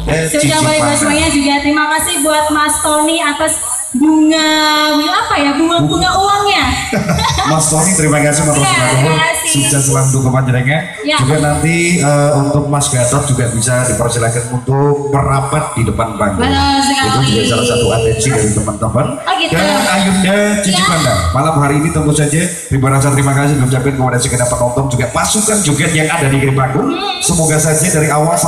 Sudah baik buat semuanya juga. Terima kasih buat Mas Tony atas bunga uangnya. Mas Tony terima kasih Mas Tony. Sukses selalu untuk kepanjangannya. Juga nanti untuk Mas Gatot juga bisa dipersilakan untuk merapat di depan panggung. Itu juga salah satu atensi dari teman-teman. Dan Ayunda Cici Banda malam hari ini tentu saja terima kasih mengucapkan kepada segenap penonton juga pasukan joget yang ada di panggung. Semoga saja dari awal